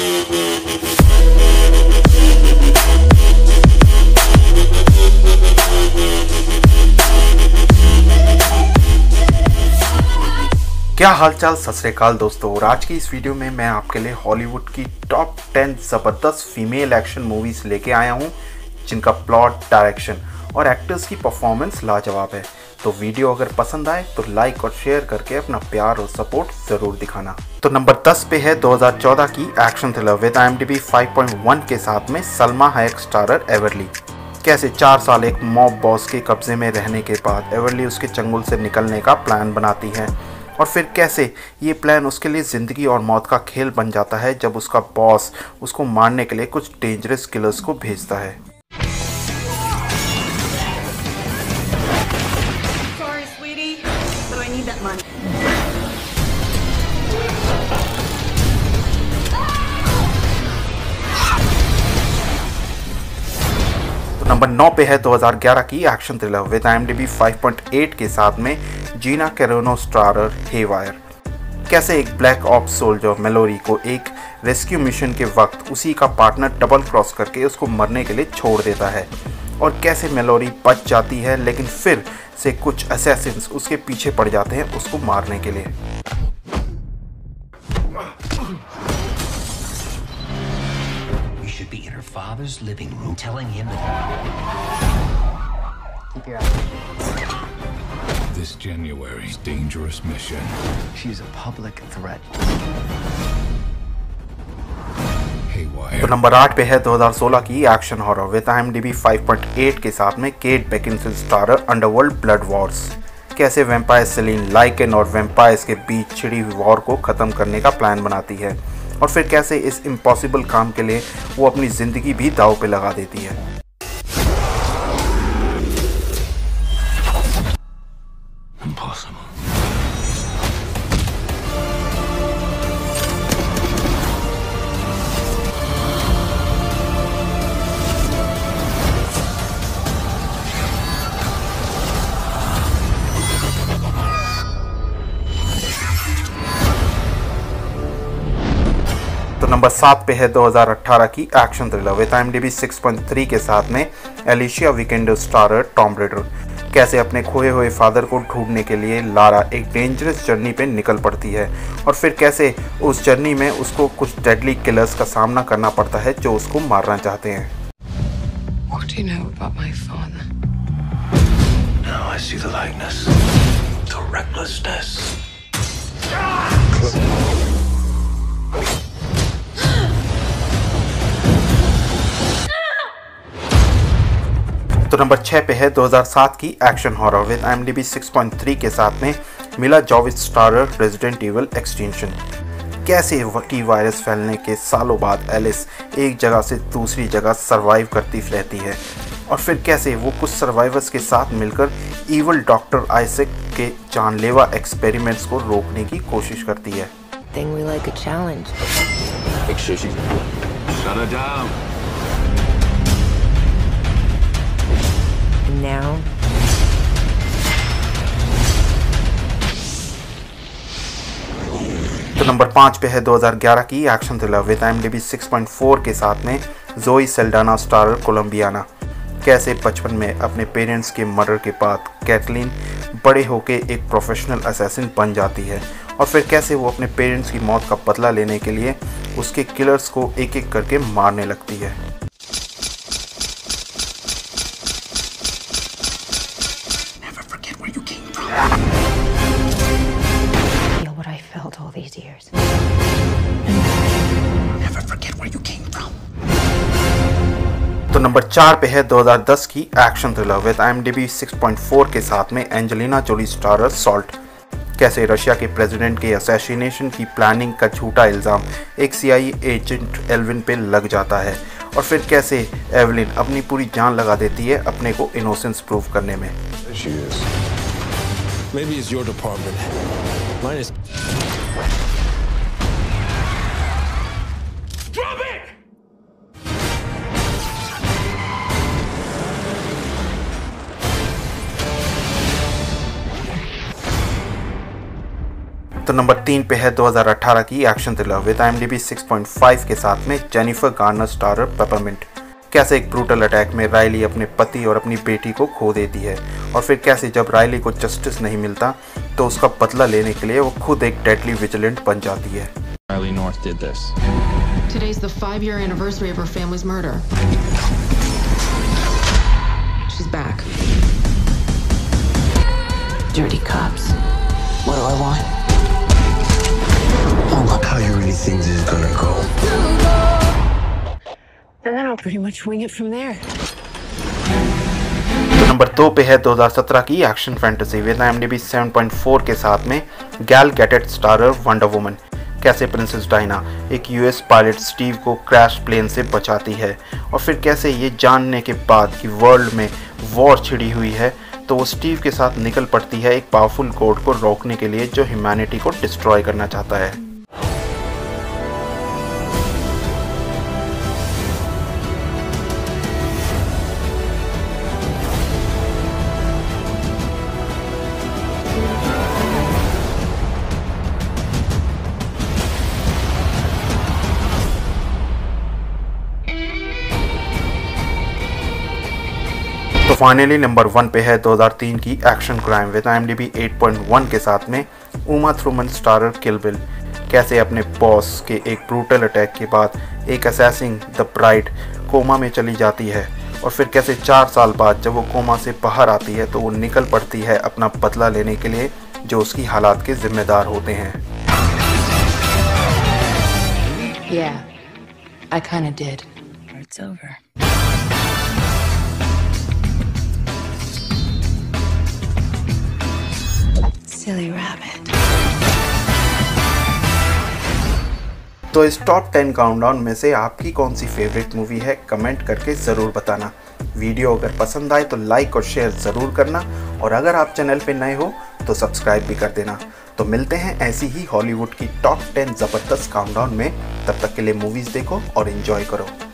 क्या हालचाल, सत श्री अकाल दोस्तों। और आज की इस वीडियो में मैं आपके लिए हॉलीवुड की टॉप 10 ज़बरदस्त फीमेल एक्शन मूवीज़ लेके आया हूँ जिनका प्लॉट, डायरेक्शन और एक्टर्स की परफॉर्मेंस लाजवाब है। तो वीडियो अगर पसंद आए तो लाइक और शेयर करके अपना प्यार और सपोर्ट ज़रूर दिखाना। तो नंबर 10 पे है 2014 की एक्शन थ्रिलर विद IMDb 5.1 के साथ में सलमा हैक स्टारर एवरली। कैसे 4 साल एक मॉब बॉस के कब्जे में रहने के बाद एवरली उसके चंगुल से निकलने का प्लान बनाती है और फिर कैसे ये प्लान उसके लिए ज़िंदगी और मौत का खेल बन जाता है जब उसका बॉस उसको मारने के लिए कुछ डेंजरस किलर्स को भेजता है। Sorry, sweetie, but I need that money. Number 9 पे है 2011 की एक्शन थ्रिलर विद IMDb 5.8 के साथ में जीना कैरोनो स्टारर हेवायर। कैसे एक ब्लैक ऑप्स सोल्जर मेलोरी को एक रेस्क्यू मिशन के वक्त उसी का पार्टनर डबल क्रॉस करके उसको मरने के लिए छोड़ देता है और कैसे मेलोरी बच जाती है लेकिन फिर से कुछ असैसिन्स उसके पीछे पड़ जाते हैं उसको मारने के लिए। Be in her father's living room telling him Keep your eyes. This January's dangerous mission. She's a public threat. Haywire. तो नंबर 8 पे है 2016 की एक्शन हॉरर विद IMDb 5.8 के साथ में Kate Beckinsale starrer Underworld Blood Wars. कैसे vampire Selene lycan और vampires के बीच छिड़ी हुई वॉर को ख़त्म करने का प्लान बनाती है और फिर कैसे इस इम्पॉसिबल काम के लिए वो अपनी ज़िंदगी भी दांव पे लगा देती है। Impossible. तो नंबर 7 पे है 2018 की एक्शन थ्रिलर विद IMDb 6.3 के साथ में Alicia Vikander starrer Tomb Raider. कैसे अपने खोए हुए फादर को ढूंढने के लिए लारा एक डेंजरस जर्नी पे निकल पड़ती है और फिर कैसे उस जर्नी में उसको कुछ डेडली किलर्स का सामना करना पड़ता है जो उसको मारना चाहते हैं। What do you know about my father? now I see the likeness, the recklessness. तो नंबर 6 पे है 2007 की एक्शन हॉरर विद IMDb 6.3 के साथ में Milla Jovovich starrer Resident Evil Extinction. कैसे टी वायरस फैलने के सालों बाद एलिस एक जगह से दूसरी जगह सरवाइव करती रहती है और फिर कैसे वो कुछ सर्वाइवर्स के साथ मिलकर इविल डॉक्टर आइजैक के जानलेवा एक्सपेरिमेंट्स को रोकने की कोशिश करती है। Thing we like a challenge. Make sure she shut her down. And now, तो नंबर 5 पे है 2011 की एक्शन थ्रिलर विद IMDb 6.4 के साथ में जोई सेल्डाना स्टारर कोलंबियाना। कैसे बचपन में अपने पेरेंट्स के मर्डर के बाद कैटलीन बड़े होके एक प्रोफेशनल असैसिन बन जाती है और फिर कैसे वो अपने पेरेंट्स की मौत का बदला लेने के लिए उसके किलर्स को एक एक करके मारने लगती है। Never forget where you came from. feel what I felt all these years. Never forget where you came from. तो नंबर 4 पे है 2010 की एक्शन थ्रिलर विद IMDb 6.4 के साथ में एंजेलिना जोली स्टारर सॉल्ट। कैसे रशिया के प्रेसिडेंट के असैसिनेशन की प्लानिंग का झूठा इल्ज़ाम एक CIA एजेंट एल्विन पे लग जाता है और फिर कैसे एवलिन अपनी पूरी जान लगा देती है अपने को इनोसेंस प्रूव करने में। There she is. Maybe it's your department. Mine is. Drop it! तो तो नंबर 3 पे है 2018 की एक्शन थ्रिलर विद IMDb 6.5 के साथ में जेनिफर गार्नर स्टारर पेपरमिंट। कैसे एक ब्रूटल अटैक में रायली अपने पति और अपनी बेटी को खो देती है और फिर कैसे जब रायली को जस्टिस नहीं मिलता तो उसका बदला लेने के लिए वो खुद एक डेडली विजिलेंट बन जाती है। Riley North did this. Today's the 5-year anniversary of her family's murder. She's back. Dirty cops. What do I want? How you really think this is gonna go? And then I'll pretty much wing it from there. तो number 2 पे है 2017 की action fantasy with IMDb 7.4 के साथ में Gal Gadot starrer Wonder Woman. कैसे princess Diana एक US pilot Steve को क्रैश प्लेन से बचाती है और फिर कैसे ये जानने के बाद कि वर्ल्ड में वॉर छिड़ी हुई है तो वो स्टीव के साथ निकल पड़ती है एक पावरफुल गॉड को रोकने के लिए जो ह्यूमैनिटी को डिस्ट्रॉय करना चाहता है। तो फाइनली नंबर 1 पे है 2003 की एक्शन क्राइम विद IMDb 8.1 के साथ में Uma Thurman starrer Kill Bill. कैसे अपने बॉस के एक ब्रूटल अटैक के बाद एक असैसिन द ब्राइड कोमा में चली जाती है और फिर कैसे 4 साल बाद जब वो कोमा से बाहर आती है तो वो निकल पड़ती है अपना बदला लेने के लिए जो उसकी हालात के जिम्मेदार होते हैं। Yeah, I kinda did. It's over. Silly rabbit. तो इस टॉप 10 काउंटडाउन में से आपकी कौन सी फेवरेट मूवी है कमेंट करके ज़रूर बताना। वीडियो अगर पसंद आए तो लाइक और शेयर ज़रूर करना और अगर आप चैनल पे नए हो तो सब्सक्राइब भी कर देना। तो मिलते हैं ऐसी ही हॉलीवुड की टॉप 10 ज़बरदस्त काउंटडाउन में। तब तक के लिए मूवीज़ देखो और एंजॉय करो।